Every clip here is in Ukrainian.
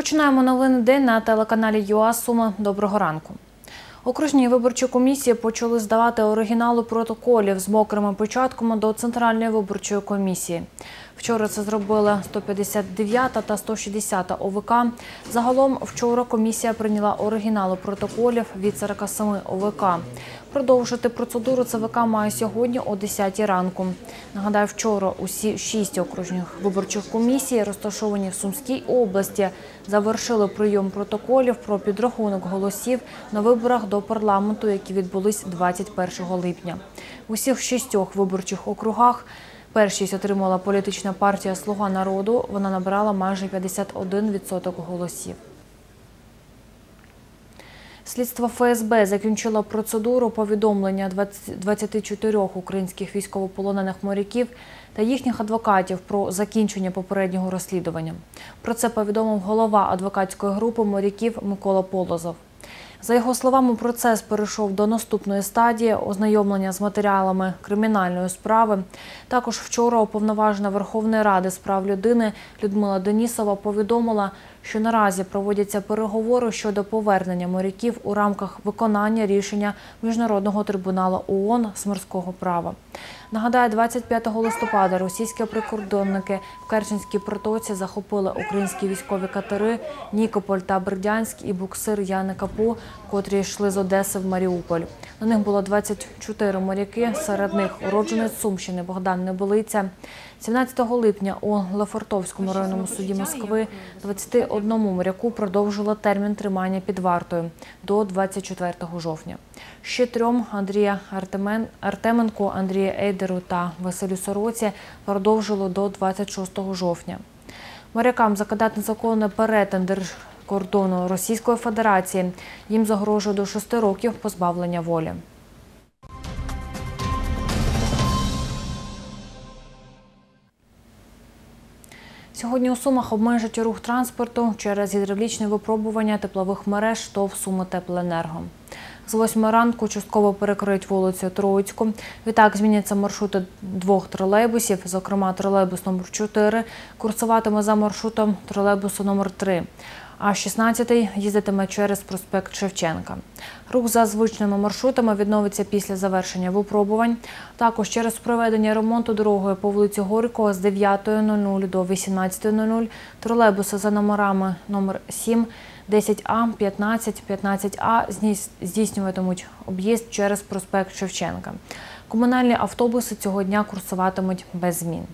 Розпочинаємо новинний день на телеканалі ЮА Суми. Доброго ранку. Окружні виборчі комісії почали здавати оригінали протоколів з мокрими печатками до Центральної виборчої комісії. Вчора це зробили 159-та та 160-та ОВК. Загалом вчора комісія прийняла оригінали протоколів від 47 ОВК. Продовжити процедуру ЦВК має сьогодні о 10-й ранку. Нагадаю, вчора усі 6 окружних виборчих комісій, розташовані в Сумській області, завершили прийом протоколів про підрахунок голосів на виборах до парламенту, які відбулись 21 липня. В усіх 6 виборчих округах першість отримала політична партія «Слуга народу». Вона набрала майже 51% голосів. Слідство ФСБ закінчило процедуру повідомлення 24 українських військовополонених моряків та їхніх адвокатів про закінчення попереднього розслідування. Про це повідомив голова адвокатської групи моряків Микола Полозов. За його словами, процес перейшов до наступної стадії – ознайомлення з матеріалами кримінальної справи. Також вчора уповноважена Верховної Ради з прав людини Людмила Денісова повідомила, що наразі проводяться переговори щодо повернення моряків у рамках виконання рішення Міжнародного трибуналу ООН з морського права. Нагадаю, 25 листопада російські прикордонники в Керченській протоці захопили українські військові катери «Нікополь» та «Бердянськ» і буксир «Яни Капу», котрі йшли з Одеси в Маріуполь. На них було 24 моряки, серед них уродженець Сумщини Богдан Небелиця. 17 липня у Лефортовському районному суді Москви 21 моряку продовжили термін тримання під вартою до 24 жовтня. Ще 3 – Андрія Артеменку, Андрія Ейдеру та Василю Сороці – продовжило до 26 жовтня. Морякам закидати незаконний перетин держкордону Російської Федерації. Їм загрожує до 6 років позбавлення волі. Сьогодні у Сумах обмежать рух транспорту через гідравлічне випробування теплових мереж ТОВ «Сумитеплоенерго». З 8 ранку частково перекриють вулицю Троїцьку. Відтак зміняться маршрути 2 тролейбусів, зокрема тролейбус номер 4 курсуватиме за маршрутом тролейбусу номер 3, а 16-й їздитиме через проспект Шевченка. Рух за звичними маршрутами відновиться після завершення випробувань. Також через проведення ремонту дорогою по вулиці Горького з 9:00 до 18:00 тролейбуси за номерами номер 7, 10А, 15, 15А здійснюватимуть об'їзд через проспект Шевченка. Комунальні автобуси цього дня курсуватимуть без змін.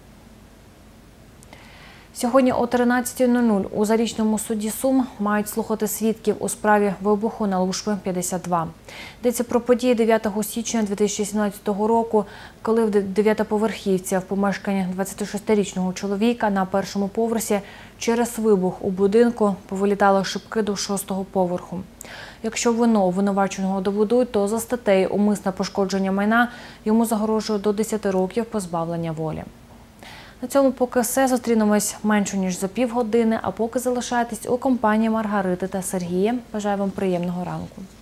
Сьогодні о 13:00 у Зарічному суді Сум мають слухати свідків у справі вибуху на Лушви-52. Йдеться про події 9 січня 2017 року, коли в 9-поверхівці в помешканні 26-річного чоловіка на першому поверсі через вибух у будинку повилітали шибки до 6-го поверху. Якщо вину обвинуваченого доведуть, то за статтею «Умисне пошкодження майна» йому загрожує до 10 років позбавлення волі. На цьому поки все. Зустрінемось менше ніж за півгодини, а поки залишайтесь у компанії Маргарити та Сергія. Бажаю вам приємного ранку.